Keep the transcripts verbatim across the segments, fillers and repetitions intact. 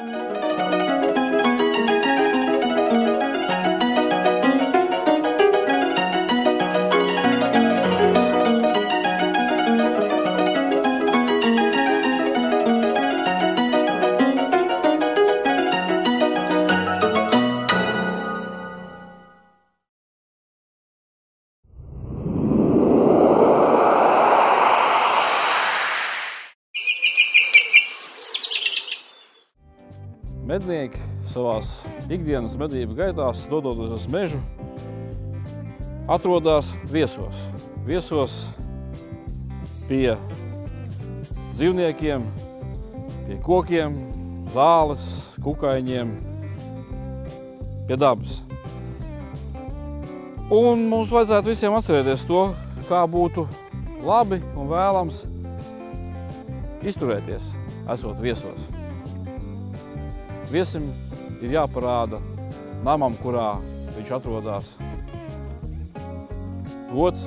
Mednieki savās ikdienas medību gaitās, dodoties uz mežu, atrodās viesos. Viesos pie dzīvniekiem, pie kokiem, zāles, kukaiņiem, pie dabas. Un mums vajadzētu visiem atcerēties to, kā būtu labi un vēlams izturēties, esot viesos. Viesim ir jāparāda namam, kurā viņš atrodas, gods,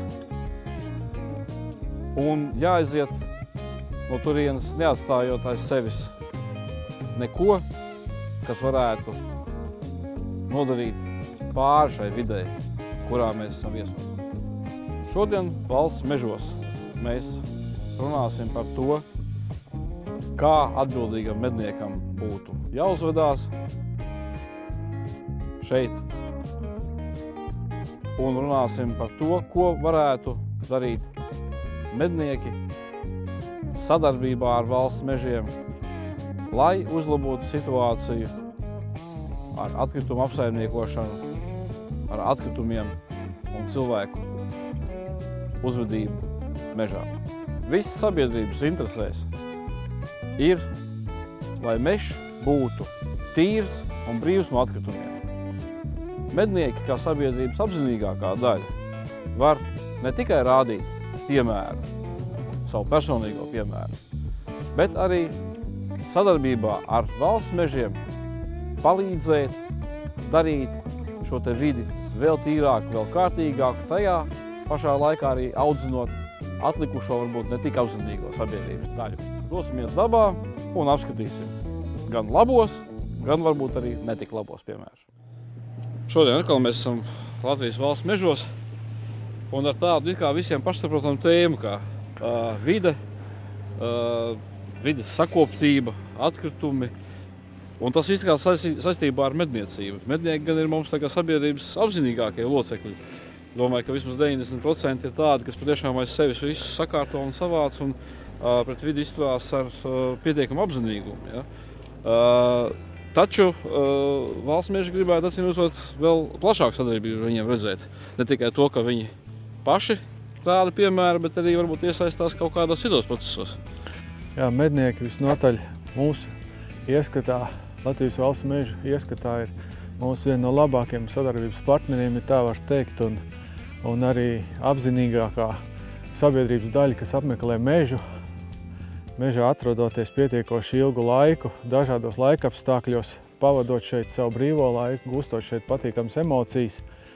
un jāaiziet no turienes, neatstājot aiz sevis neko, kas varētu nodarīt pāri šai videi, kurā mēs esam viesos. Šodien valsts mežos mēs runāsim par to, kā atbildīgam medniekam būtu jāuzvedās šeit, un runāsim par to, ko varētu darīt mednieki sadarbībā ar valsts mežiem, lai uzlabotu situāciju ar atkritumu apsaimniekošanu, ar atkritumiem un cilvēku uzvedību mežā. Viss sabiedrības interesēs ir, lai mežs būtu tīrs un brīvs no atkritumiem. Mednieki, kā sabiedrības apzinīgākā daļa, var ne tikai rādīt piemēru, savu personīgo piemēru, bet arī sadarbībā ar valsts mežiem palīdzēt darīt šo te vidi vēl tīrāku, vēl kārtīgāku, tajā pašā laikā arī audzinot atlikušo, varbūt ne tik apzinīgo sabiedrības daļu. Dosimies dabā un apskatīsim gan labos, gan varbūt arī netik labos piemērus. Šodien atkal mēs esam Latvijas valsts mežos un ar tādu it kā visiem pašsaprotamu tēmu, kā uh, vide, uh, vides sakoptība, atkritumi. Un tas viss kā saistībā ar medniecību. Mednieki gan ir mums tā kā sabiedrības apzinīgākie locekļi. Domāju, ka vismaz deviņdesmit procenti ir tādi, kas patiešām aiz sevis visu sakārto un savāc un uh, pret vidi izturās ar uh, pietiekamu apzinīgumu. Ja? Uh, taču uh, valsts meži gribētu atcīmredzot vēl plašāku sadarbību viņiem redzēt. Ne tikai to, ka viņi paši tādi piemēri, bet arī varbūt iesaistās kaut kādos citos procesos. Jā, mednieki visnotaļ mūsu ieskatā, Latvijas valsts mežu ieskatā ir mūsu viena no labākajiem sadarbības partneriem, ja tā var teikt, un, un arī apzinīgākā sabiedrības daļa, kas apmeklē mežu, mežā atrodoties pietiekoši ilgu laiku, dažādos laikapstākļos, pavadot šeit savu brīvo laiku, gūstot šeit patīkams emocijas,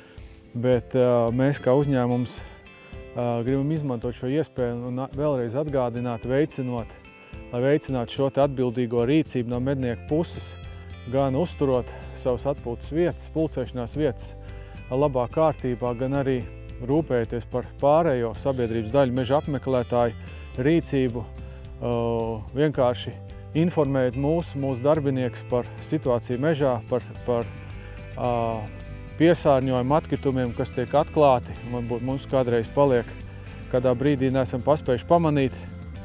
bet uh, mēs kā uzņēmums uh, gribam izmantot šo iespēju un vēlreiz atgādināt, veicinot, lai veicinātu šo te atbildīgo rīcību no mednieku puses, gan uzturot savas atpūtas vietas, pulcēšanās vietas labā kārtībā, gan arī rūpēties par pārējo sabiedrības daļu meža apmeklētāju rīcību, uh, vienkārši informēt mūsu, mūsu darbinieks par situāciju mežā, par, par uh, piesārņojumu atkritumiem, kas tiek atklāti. Varbūt mums kādreiz paliek, kādā brīdī neesam paspējuši pamanīt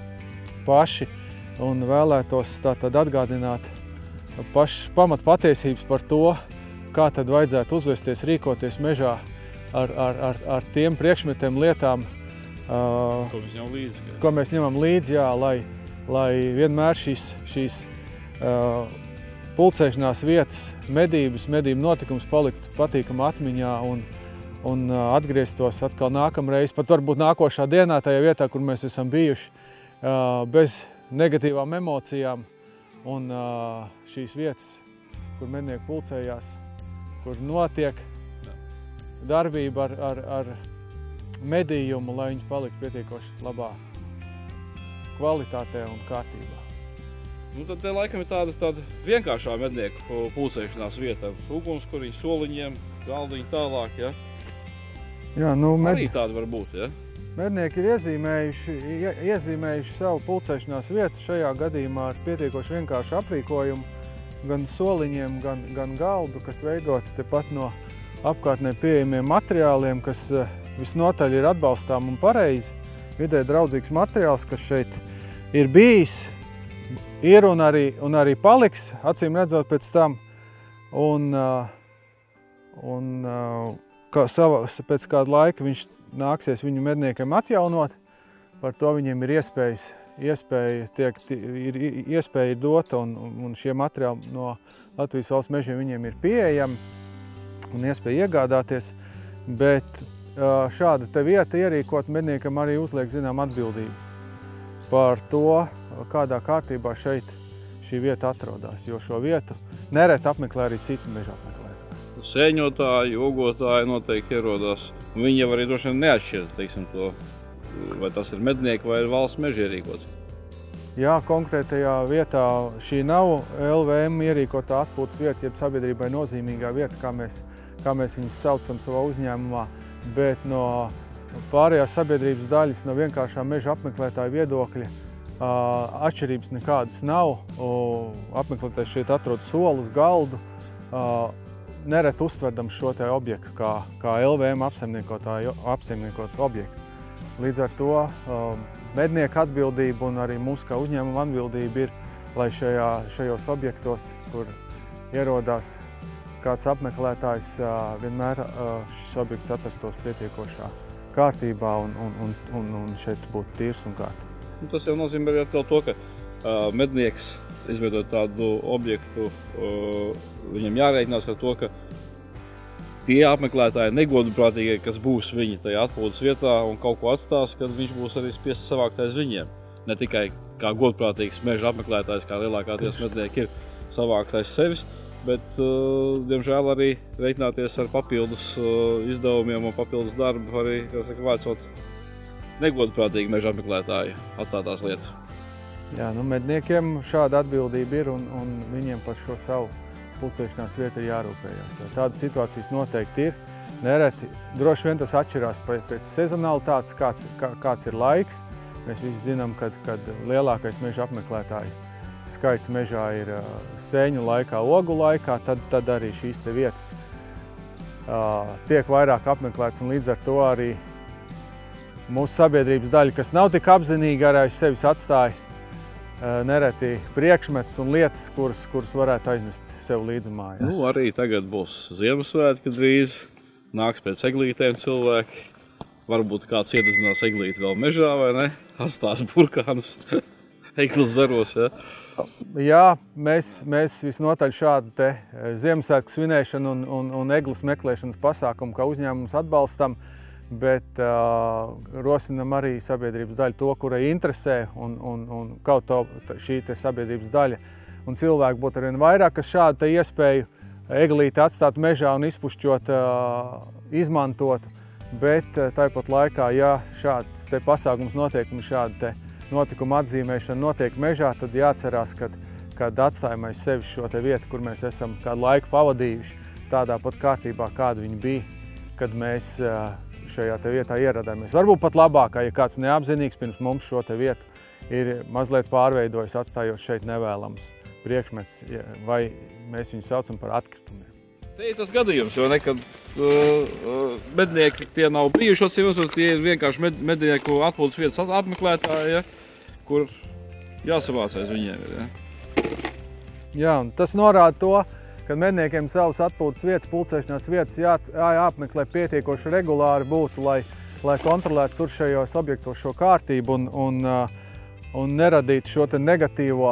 paši, un vēlētos tātad atgādināt pašas pamat patiesības par to, kā tad vajadzētu uzvesties, rīkoties mežā ar, ar, ar, ar tiem priekšmetiem, lietām, uh, ko mēs ņemam līdzi, ka... ko mēs ņemam līdzi, jā, lai, lai vienmēr šīs, šīs uh, pulcēšanās vietas, medības, medību notikums paliktu patīkama atmiņā un, un uh, atgrieztos atkal nākamreiz, pat varbūt nākošā dienā, tajā vietā, kur mēs esam bijuši, uh, bez negatīvām emocijām. Un uh, šīs vietas, kur mednieki pulcējās, kur notiek darbība ar, ar, ar medījumu, lai viņi paliktu pietiekoši labā kvalitātē un kārtībā. Nu, tad te laikam ir tāda, tāda vienkāršā mednieku pulcēšanās vieta ar ugunskuriņu, soliņiem, galdiņu tālāk, ja? Jā, nu, med... Arī tāda var būt, ja? Mednieki ir iezīmējuši, ie, iezīmējuši savu pulcēšanās vietu šajā gadījumā ar pietiekoši vienkāršu aprīkojumu, gan soliņiem, gan, gan galdu, kas veidoti tepat no apkārtnē pieejamiem materiāliem, kas visnotaļ ir atbalstām un pareizi. Vidē draudzīgs materiāls, kas šeit ir bijis, ir un arī, un arī paliks, acīm redzot pēc tam. Un, un kā sava, pēc kāda laika viņš nāksies viņu medniekiem atjaunot. Par to viņiem ir iespējas, iespēja, tiek, ir iespēja dota un, un šie materiāli no Latvijas valsts mežiem viņiem ir pieejami un iespēja iegādāties. Bet šāda te vieta ierīkot medniekam arī uzliek zinām atbildību par to, kādā kārtībā šeit šī vieta atrodas, jo šo vietu nereti apmeklē arī citi meža apmeklētāji. Sēņotāji, ogotāji noteikti ierodās. Viņi jau arī droši vien neatšķir, teiksim, to, vai tas ir mednieki vai ir valsts meža ierīkots. Jā, konkrētajā vietā šī nav L V M ierīkotā atpūtas vieta, jeb sabiedrībai nozīmīgā vieta, kā mēs, kā mēs viņus saucam savā uzņēmumā, bet no pārējās sabiedrības daļas, no vienkāršā meža apmeklētāja viedokļa atšķirības nekādas nav. Apmeklētājs šeit atrod solus, galdu, nereti uztverdam šo te objektu kā, kā L V M apsaimniekot objektu. Līdz ar to mednieku atbildība un arī mūsu kā uzņēmuma atbildība ir, lai šajā, šajos objektos, kur ierodās kāds apmeklētājs, vienmēr šis objekts atrastos pietiekošā kārtībā un, un, un, un šeit būtu tīrs un kārtībā. Tas jau nozīmē arī to, ka uh, mednieks, izveidot tādu objektu, uh, viņam jārēķinās ar to, ka tie apmeklētāji negodprātīgie, kas būs viņi tajā atpūtas vietā un kaut ko atstās, kad viņš būs arī spiests savākt aiz viņiem. Ne tikai kā godprātīgs meža apmeklētājs, kā lielākā ties mednieki ir savākt aiz sevis, bet, uh, diemžēl, arī reiķināties ar papildus uh, izdevumiem un papildus darbu arī, kā saka, vācot negodprātīgi meža apmeklētāji atstātās lietas. Jā, nu, medniekiem šāda atbildība ir un, un viņiem par šo savu pulcēšanās vietu ir jārūpējās. Tādas situācijas noteikti ir. Nereti, droši vien tas atšķirās pēc sezonalitātes, kāds, kā, kāds ir laiks. Mēs visi zinām, kad, kad lielākais meža apmeklētāju skaits mežā ir uh, sēņu laikā, ogu laikā, tad, tad arī šīs te vietas uh, tiek vairāk apmeklētas un līdz ar to arī mūsu sabiedrības daļa, kas nav tik apzinīga, arī aiz sevis atstāja uh, nereti priekšmetus un lietas, kuras, kuras varētu aiznest sev līdzi mājās. Nu, arī tagad būs Ziemassvētki drīz, nāks pēc eglītēm cilvēki. Varbūt kāds iededzinās eglīti vēl mežā, vai ne? Atstās burkānus eglis zaros, ja? Jā, mēs, mēs visnotaļ šādu te Ziemassvētku svinēšanu un, un, un eglis meklēšanas pasākumu kā uzņēmums atbalstam, bet uh, rosinam arī sabiedrības daļu to, kurai interesē un, un, un kaut to šī te sabiedrības daļa. Un cilvēki būtu arvien vairāk, kas šādu te iespēju eglīti atstāt mežā un izpušķot, uh, izmantotu. Bet tāpat laikā, ja šāds te pasākums notiek un šāda te notikuma atzīmēšana notiek mežā, tad jāatcerās, kad, kad atstājam aiz sevis šo te vietu, kur mēs esam kādu laiku pavadījuši, tādā pat kārtībā, kāda viņa bija, kad mēs šajā te vietā ieradāmies. Varbūt pat labākā, ja kāds neapzinīgs pirms mums šo te vietu ir mazliet pārveidojis, atstājot šeit nevēlams priekšmets, vai mēs viņu saucam par atkritumiem. Te ir tas gadījums, jo nekad uh, uh, mednieki tie nav bijuši atcīmos, tie ir vienkārši med, mednieku atpūtas vietas apmeklētāji, ja, kur jāsavācais viņiem ir. Ja. Jā, un tas norāda to, ka medniekiem savas atpūtas vietas, pulcēšanās vietas jā, jāapmeklē pietiekoši regulāri būtu, lai, lai kontrolētu tur šajos objektos šo kārtību un, un, uh, un neradītu šo te negatīvo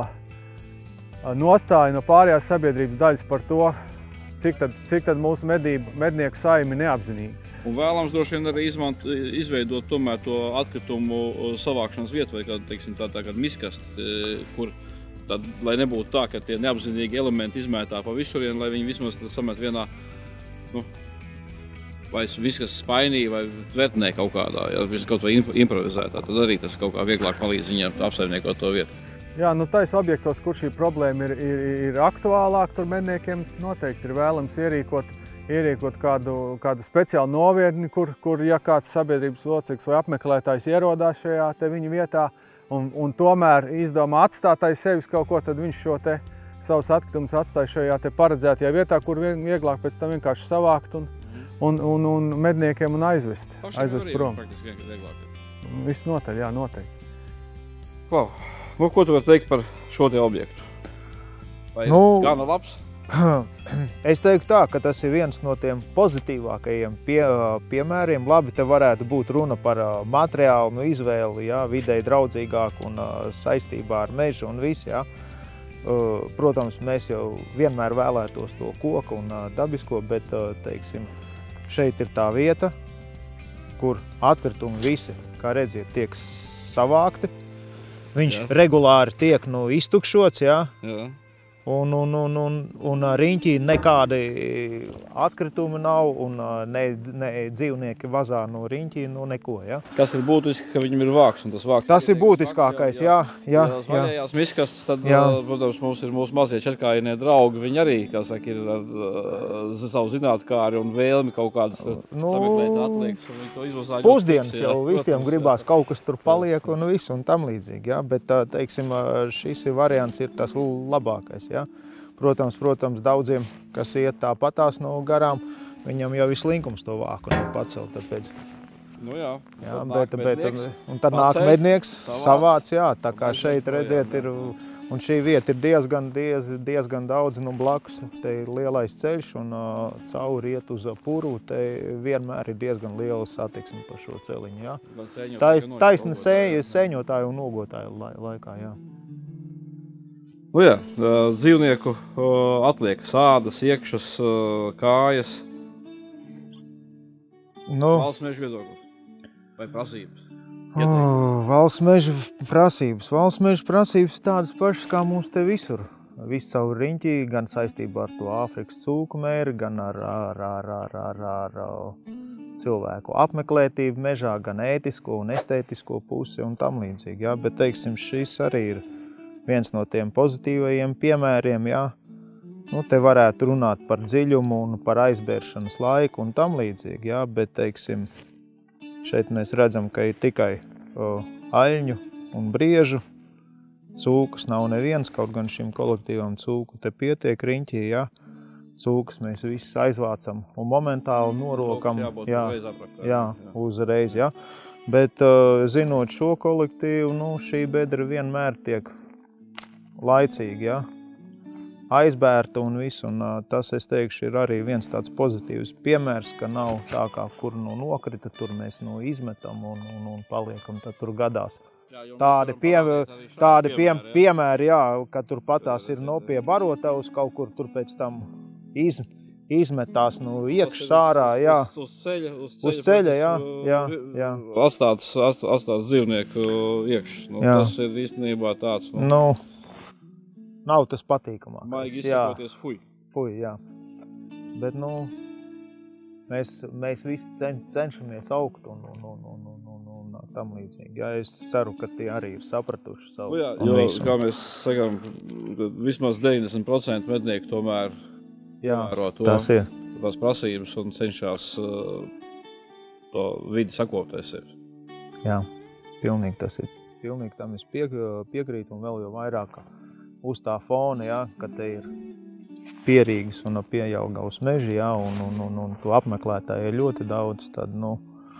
uh, nostāju no pārējās sabiedrības daļas par to, Cik tad, cik tad mūsu medību, mednieku saimi neapzinīgi. Un vēlams droši vien arī izmant, izveidot tomēr to atkritumu savākšanas vietu vai kādu, teiksim, tā, tā kādu miskasti, kur tad, lai nebūtu tā, ka tie neapzinīgi elementi izmētā pa visurien, lai viņi vismaz samet vienā, nu, vai viskas spainī vai tvertnē kaut kādā, ja kaut vai improvizētā, tad arī tas kaut kā vieglāk palīdz viņiem apsaimniekot to vietu. Jā, nu tais objektos, kur šī problēma ir, ir, ir aktuālāk, tur medniekiem noteikti ir vēlams ierīkot, ierīkot kādu, kādu speciālu novietni, kur, kur ja kāds sabiedrības loceklis vai apmeklētājs ierodās šajā te viņa vietā un, un tomēr izdomā atstāt aiz sevis kaut ko, tad viņš šo te savus atkritumus atstāja šajā te paredzētajā vietā, kur vieglāk pēc tam vienkārši savākt un, un, un, un medniekiem un aizvest, aizvest prom. Viss noteļ, jā, noteikti. Klau, nu, ko tu vari teikt par šo te objektu? Vai Nu, gana labs? Es teiktu tā, ka tas ir viens no tiem pozitīvākajiem pie, piemēriem. Labi, te varētu būt runa par materiālu nu, izvēli, jā, videi draudzīgāku un saistībā ar mežu un visu. Jā. Protams, mēs jau vienmēr vēlētos to koku un dabisko, bet, teiksim, šeit ir tā vieta, kur atkritumi visi, kā redziet, tiek savākti. Viņš jā. regulāri tiek nu, iztukšots, jā. Jā. Un, un, un, un, un riņķī nekādi atkritumi nav, un ne, ne dzīvnieki vazā no riņķī, no neko, ja? Kas ir būtiski, ka viņam ir vāks, un tas vāks... Tas ir būtiskākais, jā, jā. Ja tās vaļējās miskastes, tad, jā. protams, mums ir mūsu mazie čerkājienie draugi, viņi arī, kā saka, ir ar uh, savu zinātkāri un vēlmi kaut kādas nu, sameklēt atliekas, un viņi to izvazāļot. Pusdienas jau visiem protams, gribās jā. kaut kas tur paliek un visu un tam līdzīgi, jā, bet, teiksim, šis variants ir tas labākais, jā. Ja? Protams, protams, daudziem, kas iet tāpatās no garām, viņam jau ir slinkums to vāku pacelt, tāpēc. Nu jā, jā tad bet, nāk bet, mednieks, un tad nāk mednieks, savāc, jā, tā kā šeit redziet ir, un šī vieta ir diezgan, diez, diezgan daudz, nu blakus, te ir lielais ceļš un uh, cauri iet uz puru, te vienmēr ir diezgan liela satiksme par šo celiņu, jā. Tais, taisna sēņotāju un nogotāju laikā, jā. Nu jā, dzīvnieku atliekas, ādas, iekšas, kājas. Nu, valsts meža viedoklis vai prasības? Oh, valsts meža prasības. Valsts meža prasības tādas pašas kā mums te visur. Viss caur riņķī, gan saistībā ar to Āfrikas cūku mēri, gan ar, ar, ar, ar, ar, ar, ar cilvēku apmeklētību mežā, gan ētisko un estētisko pusi un tam līdzīgi. Jā. Bet, teiksim, šis arī ir viens no tiem pozitīvajiem piemēriem, jā. Nu, te varētu runāt par dziļumu un par aizbēršanas laiku un tam līdzīgi, jā, bet, teiksim, šeit mēs redzam, ka ir tikai o, aļņu un briežu. Cūkas nav neviens, kaut gan šim kolektīvam cūku te pietiek riņķī, jā. Cūkas mēs visas aizvācam un momentāli norokam, jā, jā, uzreiz, jā. Bet, zinot šo kolektīvu, nu, šī bedra vienmēr tiek laicīgi, ja, aizbērta un visu, un tas, es teikšu, ir arī viens tāds pozitīvs piemērs, ka nav tā kā, kur nu nokrita, tur mēs nu izmetam un, un, un paliekam, tad tur gadās. Jā, tādi pie, tādi pie, piemēri, jā. piemēri, jā, ka tur patās ir no pie barotavas kaut kur tur pēc tam iz, izmetās nu iekš sārā, jā. Uz, uz ceļa, uz ceļa, uz ceļa jā, jā, jā. Atstāts, atstāts dzīvnieku iekš, nu, jā. Tas ir īstenībā tāds, nu, nu nav tas patīkamākais. Maigi izsakoties, fuj. Fuj, jā. Bet, nu, mēs, mēs visi cen, cenšamies augt un, un, un, un, un, un, un tam līdzīgi. Jā, es ceru, ka tie arī ir sapratuši savu. Nu, jā, jo, visu. Kā mēs sakām, vismaz deviņdesmit procenti mednieku tomēr piemēro to, tas ir. tās prasības un cenšas uh, to vidi sakopties sevi. Jā, pilnīgi tas ir. Pilnīgi tam es pie, piekrītu un vēl jau vairāk uz tā fona, jā, ka te ir pierīgas un pieaugaus meži, jā, un, un, un, un to apmeklētāji ir ļoti daudz, tad, nu,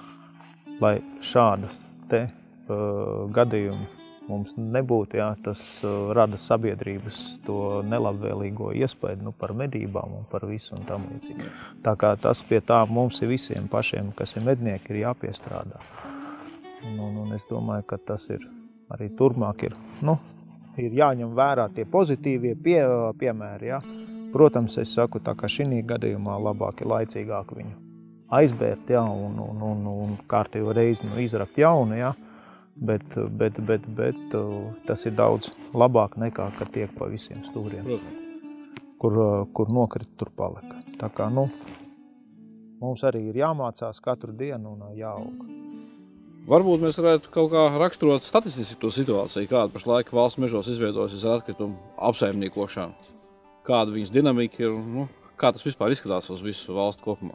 lai šādas te uh, gadījumi mums nebūtu, jā, tas uh, rada sabiedrības to nelabvēlīgo iespēju, nu, par medībām un par visu un tam līdzīgi. Tā kā tas pie tā mums ir visiem pašiem, kas ir mednieki, ir jāpiestrādā. Un, un, un es domāju, ka tas ir arī turpmāk ir, nu, ir jāņem vērā tie pozitīvie pie, piemēri, ja. Protams, es saku, tā kā šī gadījumā labāk ir laicīgāk viņu aizbērt, ja, un, un, un, un kārtīgo reizi nu, izrakt jaunu, ja. Bet, bet, bet, bet tas ir daudz labāk nekā, ka tiek pa visiem stūriem, kur, kur nokrita, tur palika. Tā kā, nu, mums arī ir jāmācās katru dienu un jāaug. Varbūt mēs varētu kaut kā raksturot statistiski to situāciju, kāda pašlaik valsts mežos izveidojusies ar atkritumu apsaimniekošanu. Kāda viņas dinamika ir, nu, kā tas vispār izskatās uz visu valstu kopumā.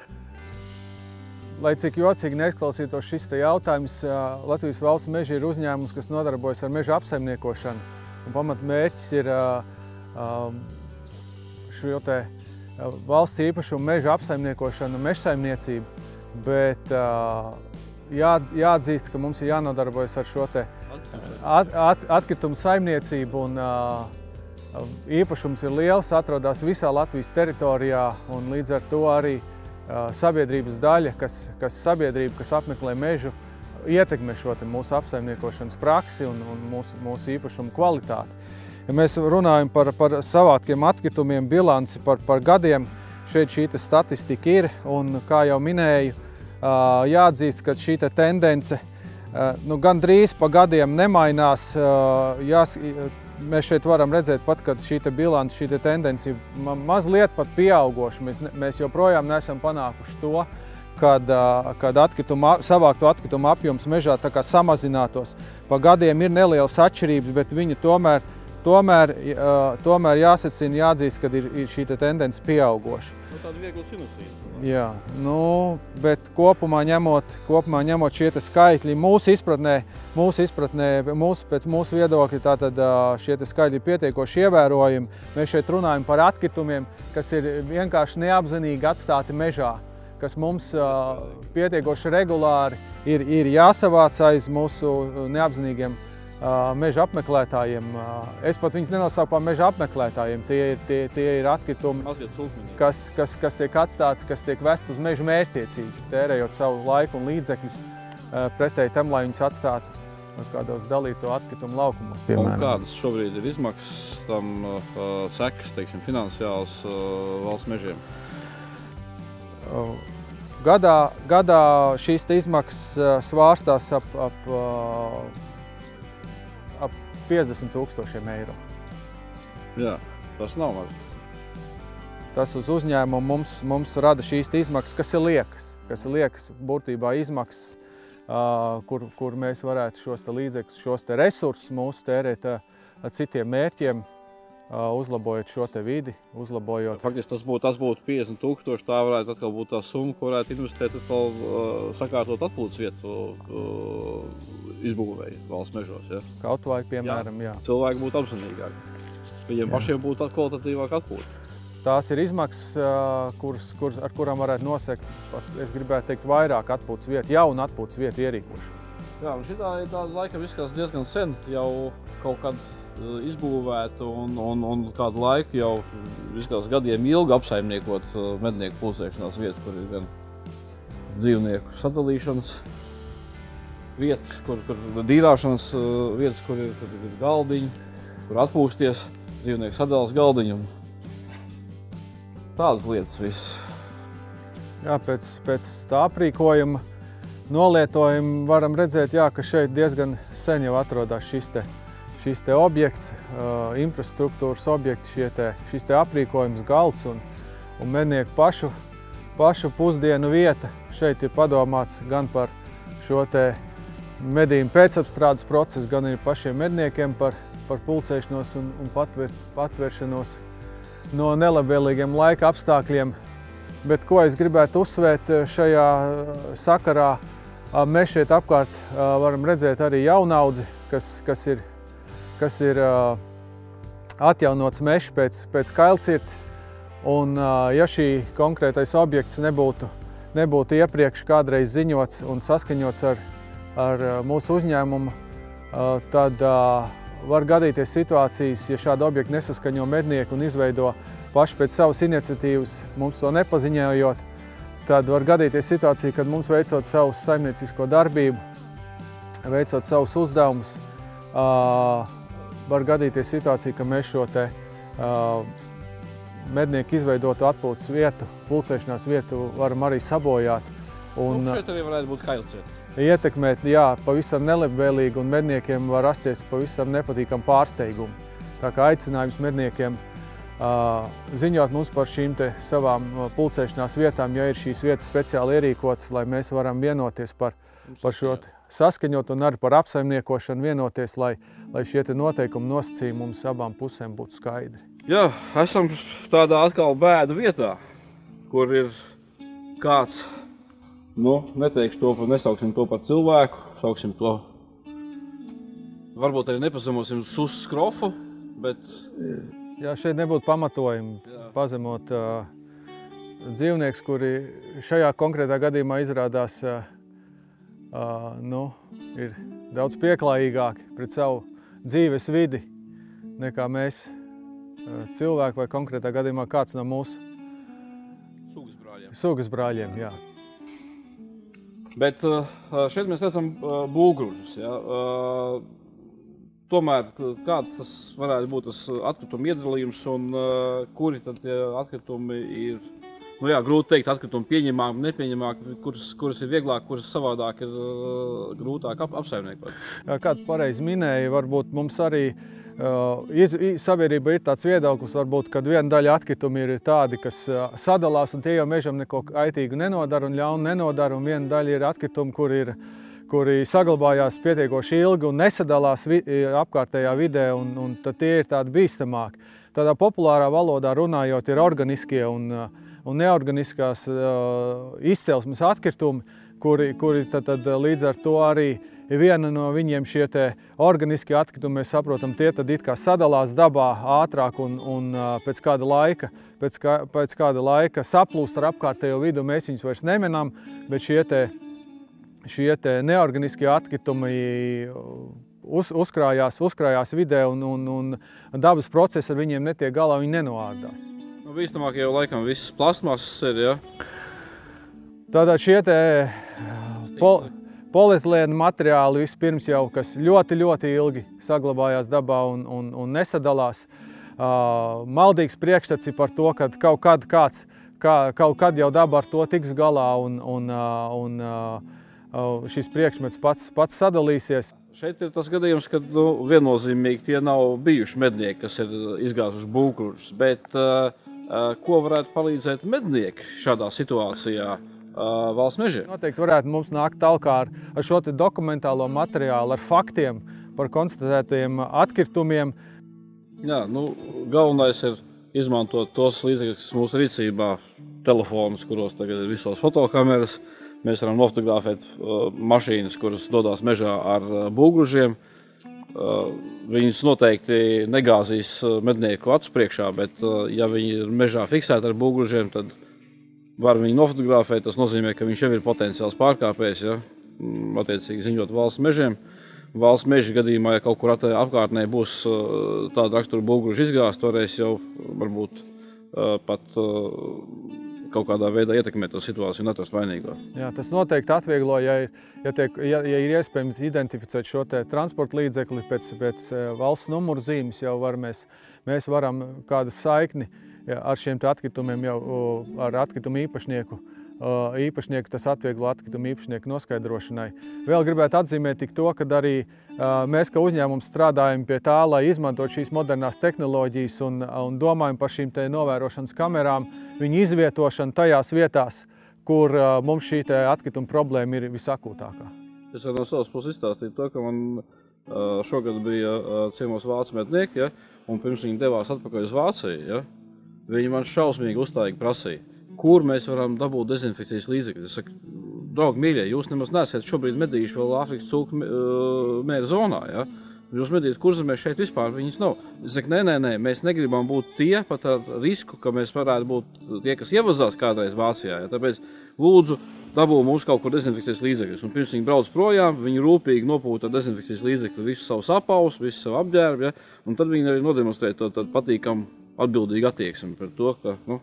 Lai cik jocīgi neizklausītos šis te jautājums, Latvijas valsts meži ir uzņēmums, kas nodarbojas ar meža apsaimniekošanu. Un pamatmērķis ir šo te valsts īpašumu meža apsaimniekošanu un mežsaimniecību, bet Jā, jāatzīst, ka mums ir jānodarbojas ar šo te at, at, atkritumu saimniecību, un uh, īpašums ir liels, atrodas visā Latvijas teritorijā, un līdz ar to arī uh, sabiedrības daļa, kas, kas sabiedrība, kas apmeklē mežu, ietekmē šo te mūsu apsaimniekošanas praksi un, un mūsu, mūsu īpašumu kvalitāti. Ja mēs runājam par, par savātkiem atkritumiem, bilanci par, par gadiem, šeit šī te statistika ir, un kā jau minēju, jāatzīst, ka šī tendence nu, gandrīz pa gadiem nemainās. Jās, mēs šeit varam redzēt pat, ka šī bilance, šī tendence ir mazliet pat pieaugoša. Mēs, mēs joprojām neesam panākuši to, kad, kad atkrituma, savāktu atkritumu apjoms mežā tā kā samazinātos. Pa gadiem ir nelielas atšķirības, bet viņi tomēr, tomēr, tomēr jāsacina, jāatzīst, ka ir, ir šī tendence pieaugoša. Nu, tāda viegla sinusīte. Jā, nu, bet kopumā ņemot, kopumā ņemot šie skaitļi, mūsu izpratnē, mūsu izpratnē, mūsu, pēc mūsu viedokļa, tātad šie skaitļi pietiekoši ievērojami. Mēs šeit runājam par atkritumiem, kas ir vienkārši neapzinīgi atstāti mežā, kas mums pietiekoši regulāri ir, ir jāsavāc aiz mūsu neapzinīgiem meža apmeklētājiem. Es pat viņus nenosauku par meža apmeklētājiem. Tie ir, tie, tie ir atkritumi, kas, kas, kas tiek atstāti, kas tiek vest uz meža mērķtiecīgi, tērējot savu laiku un līdzekļus pretēji tam, lai viņus atstātu kādos dalīto atkritumu laukumos. Un kādas šobrīd ir izmaksas tam sekas, teiksim, finansiāls valsts mežiem? Gadā, gadā šīs izmaksas svārstās ap, ap ap piecdesmit tūkstošiem eiro. Jā, tas nav maz. Tas uz uzņēmumu mums, mums rada šīs izmaksas, kas ir liekas, kas ir liekas būtībā izmaksas, uh, kur, kur mēs varētu šos te līdzekļus, šos te resursus mūsu tērēt uh, citiem mērķiem, uh, uzlabojot šo te vidi, uzlabojot. Faktiski tas būtu, tas būtu piecdesmit tūkstoši, tā varētu atkal būt tā summa, ko varētu investēt atkal uh, sakārtot atpūtas vietu uh, izbūvēja valsts mežos. Ja? Kaut vai, piemēram, jā. jā. Cilvēki būtu apzinīgāki. Viņiem jā. pašiem būtu kvalitatīvāk atpūta. Tās ir izmaksas, kuras, kuras, ar kurām varētu nosekt, es gribētu teikt, vairāk atpūtas vietu, jaunu atpūtas vietu ierīkošanu. Jā, un šitā ir tāda laikam izskatās diezgan sen jau kaut kad izbūvētu un, un, un kādu laiku jau izskatās gadiem ilgi apsaimniekot mednieku pulcēšanās vietu, kur ir gan dzīvnieku sadalīšanas vietas, kur, kur dīrāšanas vietas, kur ir, kur ir galdiņi, kur atpūsties, dzīvnieku sadalas galdiņu. Tādas lietas viss. Jā, pēc, pēc tā aprīkojuma nolietojuma varam redzēt, jā, ka šeit diezgan sen jau atrodas šis te, šis te objekts, uh, infrastruktūras objekti, šie te, šis te aprīkojums galds un, un mednieku pašu, pašu pusdienu vieta. Šeit ir padomāts gan par šo te medījumu pēcapstrādes procesu, gan arī pašiem medniekiem par, par pulcēšanos un, un patver, patveršanos no nelabvēlīgiem laika apstākļiem. Bet ko es gribētu uzsvērt šajā sakarā, mēs šeit apkārt varam redzēt arī jaunaudzi, kas, kas ir, kas ir atjaunots mežs pēc, pēc kailcirtes. Un ja šī konkrētais objekts nebūtu, nebūtu iepriekš kādreiz ziņots un saskaņots ar, ar mūsu uzņēmumu, tad var gadīties situācijas, ja šādu objektu nesaskaņo mednieki un izveido paši pēc savas iniciatīvas, mums to nepaziņojot, tad var gadīties situācija, kad mums veicot savu saimniecisko darbību, veicot savus uzdevumus, var gadīties situācija, ka mēs šo te mednieku izveidotu atpūtas vietu, pulcēšanās vietu varam arī sabojāt. Un, un šeit arī varētu būt kailcieta. Ietekmēt, jā, pavisam nelabvēlīgi un medniekiem var rasties pavisam nepatīkam pārsteigumu. Tā kā aicinājums medniekiem uh, ziņot mums par šīm te savām pulcēšanās vietām, ja ir šīs vietas speciāli ierīkotas, lai mēs varam vienoties par, par šo saskaņot un arī par apsaimniekošanu vienoties, lai, lai šie te noteikumi nosacījumi mums abām pusēm būtu skaidri. Jā, esam tādā atkal bēdu vietā, kur ir kāds, nu, neteikšu to, nesauksim to par cilvēku, sauksim to, varbūt arī nepazemosim Sus Skrofu, bet... Jā, šeit nebūtu pamatojumi Jā. pazemot uh, dzīvnieks, kuri šajā konkrētā gadījumā izrādās uh, uh, nu, ir daudz pieklājīgāki pret savu dzīves vidi nekā mēs uh, cilvēki vai konkrētā gadījumā kāds no mūsu sugas brāļiem. Sugas brāļiem, jā. Bet uh, šeit mēs redzam uh, būgružus. Ja? Uh, tomēr kāds tas varētu būt tas atkrituma iedalījums un uh, kuri tad tie atkritumi ir, nu jā, grūti teikt, atkritumi pieņemāki, nepieņemāki, kuras, kuras ir vieglāk, kuras savādāk ir uh, grūtāk ap, apsaimniekot. Jā, kā tu pareizi minēji, varbūt mums arī uh, iz, sabiedrība ir tāds viedoklis, varbūt, kad viena daļa atkritumi ir tādi, kas uh, sadalās un tie jau mežam neko kaitīgu nenodara un ļaunu nenodara, un viena daļa ir atkritumi, kur ir kuri saglabājās pietiekoši ilgi un nesadalās vi, apkārtējā vidē, un, un tad tie ir tādi bīstamāki. Tādā populārā valodā runājot ir organiskie un, un neorganiskās uh, izcelsmes atkritumi, kuri, kuri tad, tad līdz ar to arī ir viena no viņiem šie te organiskie atkritumi, mēs saprotam, tie tad it kā sadalās dabā ātrāk un, un uh, pēc kāda laika, pēc, kā, pēc kāda laika saplūst ar apkārtējo vidu, mēs viņus vairs nemenam, bet šie te Šie te neorganiskie atkritumi uz, uzkrājās, uzkrājās vidē un, un, un dabas procesi ar viņiem netiek galā, viņi nenoārdās. Nu, bīstamāk jau laikam visas plasmasas ir, ja? Tātad šie te pol, polietilēna materiāli vispirms jau, kas ļoti, ļoti ilgi saglabājās dabā un, un, un nesadalās. Uh, maldīgs priekšstats par to, ka kaut kad kāds, kā, kaut kad jau daba ar to tiks galā un, un, un, un šis priekšmets pats, pats sadalīsies. Šeit ir tas gadījums, ka nu, viennozīmīgi tie nav bijuši mednieki, kas ir izgāzuši būgružus, bet uh, uh, ko varētu palīdzēt mednieki šādā situācijā uh, valsts mežiem? Noteikti varētu mums nākt talkā ar, ar šo te dokumentālo materiālu, ar faktiem par konstatētajiem atkritumiem. Jā, nu, galvenais ir izmantot tos līdzekļus, kas mūsu rīcībā, telefonus, kuros tagad ir visos fotokameras. Mēs varam nofotografēt uh, mašīnas, kuras dodās mežā ar uh, būgružiem. Uh, viņas noteikti negāzīs uh, mednieku acu priekšā, bet uh, ja viņi ir mežā fiksēti ar būgružiem, tad var viņu nofotografēt. Tas nozīmē, ka viņš jau ir potenciāls pārkāpējs, ja? Attiecīgi ziņot valsts mežiem. Valsts meža gadījumā, ja kaut kur apkārtnē būs uh, tāda rakstura būgružu izgāzt, toreiz jau varbūt uh, pat uh, kaut kādā veidā ietekmēt to situāciju un atrast vainīgo. Jā, tas noteikti atvieglo, ja ir, ja tiek, ja, ja ir iespējams identificēt šo te transporta līdzekli pēc, pēc valsts numuru zīmes, jau var mēs, mēs varam kādu saikni ja, ar šiem te atkritumiem jau ar atkritumu īpašnieku. īpašnieku, tas atvieglo atkritumu īpašnieku noskaidrošanai. Vēl gribētu atzīmēt tik to, ka arī mēs, kā uzņēmums, strādājam pie tā, lai izmantot šīs modernās tehnoloģijas un, un domājam par šīm te novērošanas kamerām, viņu izvietošanu tajās vietās, kur mums šī te atkrituma problēma ir visakūtākā. Es varu no savas puses izstāstīt to, ka man šogad bija ciemos vācu mednieki, ja, un pirms viņi devās atpakaļ uz Vāciju, ja, viņi man šausmīgi uzstājīgi prasīja, kur mēs varam dabūt dezinfekcijas līdzekļus. Es saku, draugi mīļie, jūs nemaz neesat šobrīd medījuši vēl Āfrikas cūku mēra zonā, ja? Jūs medījat kurzemē šeit vispār viņas nav. Es saku, nē, nē, nē, mēs negribam būt tie pat ar risku, ka mēs varētu būt tie, kas ievazās kādreiz Vācijā, ja? Tāpēc lūdzu dabū mums kaut kur dezinfekcijas līdzekļus. Un pirms viņi brauc projām, viņi rūpīgi nopūta dezinfekcijas līdzekļu visu savu sapaus, visu savu apģērbu, ja? Un tad viņi arī nodemonstrē to patīkamu atbildīgu attieksmi par to, ka, nu,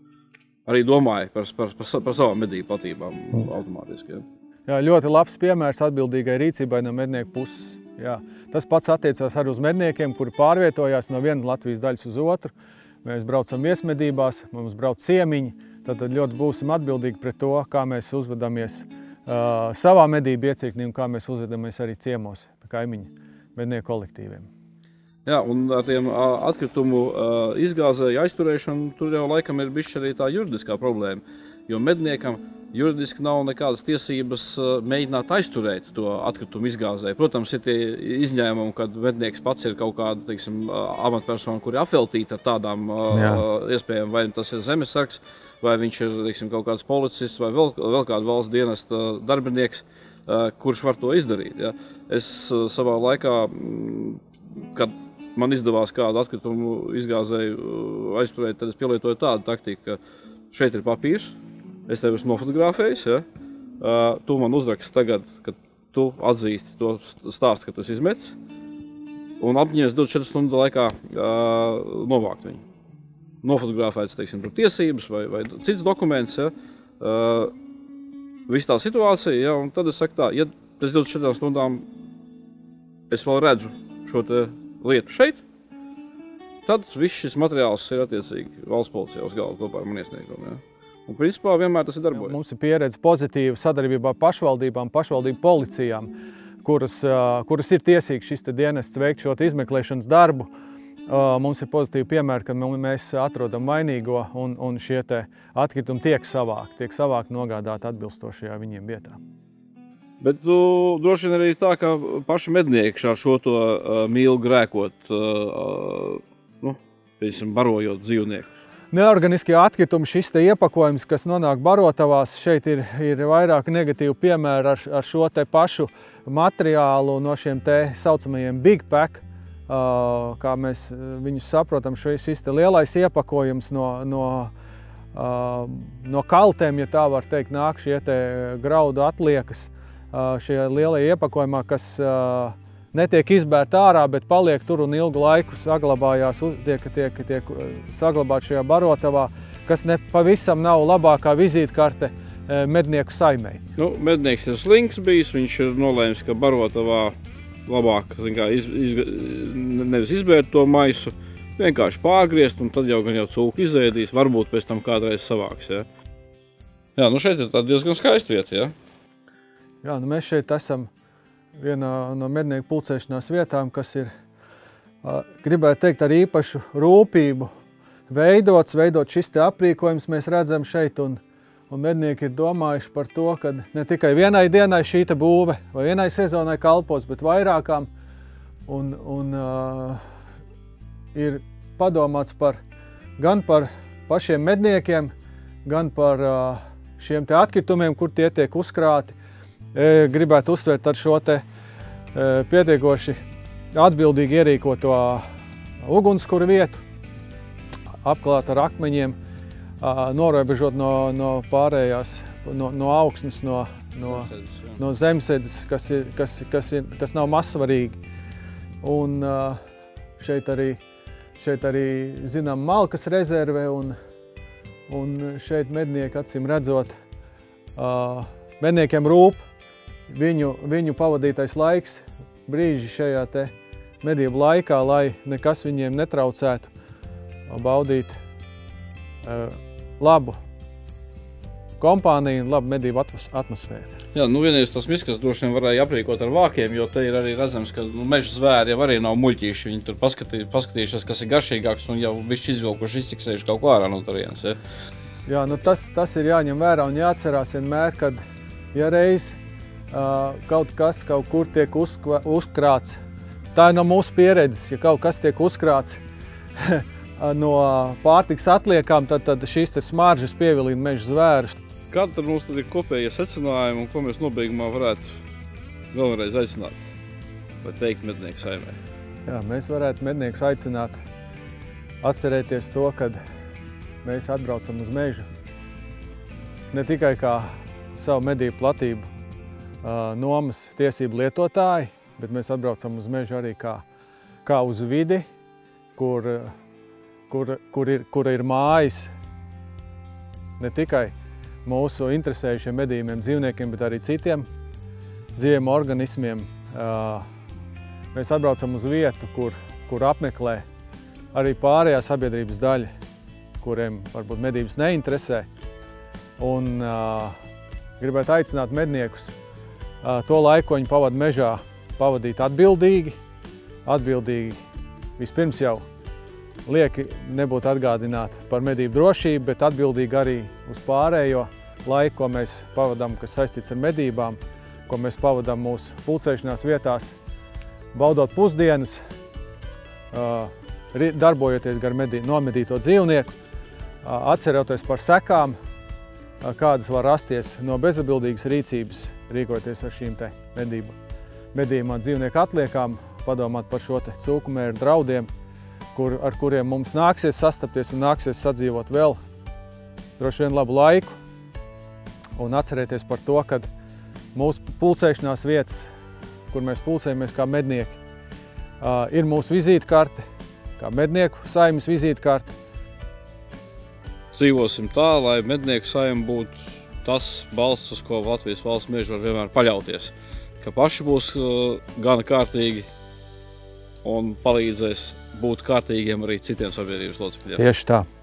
arī domāja par, par, par, par savām medību platībām automātiski. Ja. Jā, ļoti labs piemērs atbildīgai rīcībai no mednieku puses. Jā. Tas pats attiecās arī uz medniekiem, kuri pārvietojās no vienas Latvijas daļas uz otru. Mēs braucam viesmedībās, mums brauc ciemiņi, tad ļoti būsim atbildīgi pret to, kā mēs uzvedamies uh, savā medību iecirknī un kā mēs uzvedamies arī ciemos pie kaimiņu mednieku kolektīviem. Jā, un ar tiem atkritumu izgāzēju aizturēšanu tur jau laikam ir bišķi arī tā juridiskā problēma. jo medniekam juridiski nav nekādas tiesības mēģināt aizturēt to atkritumu izgāzēju. Protams, ir tie izņēmumi, kad mednieks pats ir kaut kāda, teiksim, amatpersona, kur ir apveltīta ar tādām Jā. iespējām, vai tas ir zemesargs, vai viņš ir, teiksim, kaut kāds policists, vai vēl, vēl kāda valsts dienesta darbinieks, kurš var to izdarīt. Ja. Es savā laikā, kad man izdevās kādu atkritumu izgāzēju aizturēt, tad es pielietoju tādu taktiku, ka šeit ir papīrs, es tevi esmu nofotografējis, ja? uh, tu man uzraksti tagad, kad tu atzīsti to stāstu, ka tu esi izmetis, un apņemies divdesmit četru stundu laikā uh, novākt viņu. Nofotografēts, teiksim, tur tiesības vai, vai cits dokuments, ja? uh, viss tā situācija, ja? Un tad es saku tā, ja pēc divdesmit četrām stundām es vēl redzu šo te lietu šeit, tad viss šis materiāls ir attiecīgi valsts policijā uz galvu kopā ar man iesniegumu. Ja? Un principā vienmēr tas ir darbojies. Mums ir pieredze pozitīva sadarbībā ar pašvaldībām, pašvaldību policijām, kuras, kuras ir tiesīgas šis dienests veikt šo izmeklēšanas darbu. Mums ir pozitīvi piemēri, kad mēs atrodam vainīgo un, un šie te atkritumi tiek savākt, tiek savākt nogādāt atbilstošajā viņiem vietā. Bet tu droši vien arī tā, ka paši mednieki ar šo to uh, mīlu grēkot, uh, nu, piemēram, barojot dzīvnieku. Neorganiskie atkritumi, šis te iepakojums, kas nonāk barotavās, šeit ir, ir vairāk negatīvu piemēru ar, ar šo te pašu materiālu no šiem te saucamajiem Big Pack, uh, kā mēs viņus saprotam, šis te lielais iepakojums no, no, uh, no kaltēm, ja tā var teikt, nāk šie te graudu atliekas, uh, šie lielie iepakojumā, kas uh, netiek izbērta ārā, bet paliek tur un ilgu laiku saglabājās, tiek, tiek, tiek saglabāt šajā barotavā, kas ne pavisam nav labākā vizītkarte mednieku saimei. Nu, mednieks ir slinks bijis, viņš ir nolēmis, ka barotavā labāk kā, iz, iz, nevis izbērt to maisu, vienkārši pārgriezt, un tad jau gan jau cūku izēdīs, varbūt pēc tam kādreiz savāks. Ja? Jā, nu šeit ir tā diezgan skaista vieta, ja? Jā, nu mēs šeit esam vienā no mednieku pulcēšanās vietām, kas ir, gribētu teikt, ar īpašu rūpību veidots, veidot šis te aprīkojums mēs redzam šeit, un, un mednieki ir domājuši par to, ka ne tikai vienai dienai šī te būve vai vienai sezonai kalpos, bet vairākām, un, un uh, ir padomāts par, gan par pašiem medniekiem, gan par uh, šiem te atkritumiem, kur tie tiek uzkrāti. Gribētu uzsvērt ar šo te pietiekoši atbildīgi ierīkoto ugunskura vietu, apklāt ar akmeņiem, norobežot no, no pārējās, no, no augsnes, no, no, no zemsēdzes, kas, ir, kas, kas, ir, kas nav mazsvarīgi. Un šeit arī, šeit arī zinām malkas rezerve, un, un šeit mednieki, acīm redzot, medniekiem rūp Viņu, viņu pavadītais laiks, brīži šajā te medību laikā, lai nekas viņiem netraucētu baudīt uh, labu kompāniju un labu medību atmosfēru. Jā, nu vienreiz tas miskas droši vien varēja aprīkot ar vākiem, jo te ir arī redzams, ka nu, meža zvēri jau arī nav muļķīši. Viņi tur paskatī, paskatījušies, kas ir garšīgāks un jau višķi izvilkuši, izciksējuši kaut ko ārā no turienes. Ja? Jā, nu tas, tas ir jāņem vērā un jāatcerās vienmēr, kad ja reiz Uh, kaut kas kaut kur tiek uzkva, uzkrāts. Tā ir no mūsu pieredzes, ja kaut kas tiek uzkrāts no pārtikas atliekām, tad, tad šīs te smaržas pievilina meža zvērus. Kāda tad mums tad ir kopējie secinājumi un ko mēs nobeigumā varētu vēlreiz aicināt vai teikt mednieku saimē? Jā, mēs varētu medniekus aicināt atcerēties to, kad mēs atbraucam uz mežu ne tikai kā savu medību platību nomas tiesību lietotāji, bet mēs atbraucam uz mežu arī kā, kā uz vidi, kur, kur, kur, ir, kur ir mājas ne tikai mūsu interesējušiem medījumiem dzīvniekiem, bet arī citiem dzīviem organismiem. Mēs atbraucam uz vietu, kur, kur apmeklē arī pārējā sabiedrības daļa, kuriem varbūt medības neinteresē. Un uh, gribētu aicināt medniekus to laiku, ko viņi pavada mežā, pavadīt atbildīgi, atbildīgi vispirms jau lieki nebūtu atgādināti par medību drošību, bet atbildīgi arī uz pārējo laiku, ko mēs pavadām, kas saistīts ar medībām, ko mēs pavadām mūsu pulcēšanās vietās, baudot pusdienas, darbojoties gar nomedīto dzīvnieku, atceroties par sekām, kādas var rasties no bezatbildīgas rīcības, rīkoties ar šīm te medību, medījumā dzīvnieku atliekām, padomāt par šo te cūkumēru draudiem, kur, ar kuriem mums nāksies sastapties un nāksies sadzīvot vēl droši vien labu laiku. Un atcerēties par to, ka mūsu pulcēšanās vietas, kur mēs pulcējamies kā mednieki, ir mūsu vizītkarte, kā mednieku saimnes vizītkarte. Dzīvosim tā, lai mednieku saime būtu tas balsts, uz ko Latvijas valsts meži var vienmēr paļauties. Ka paši būs gana kārtīgi un palīdzēs būt kārtīgiem arī citiem sabiedrības locekļiem. Tieši tā.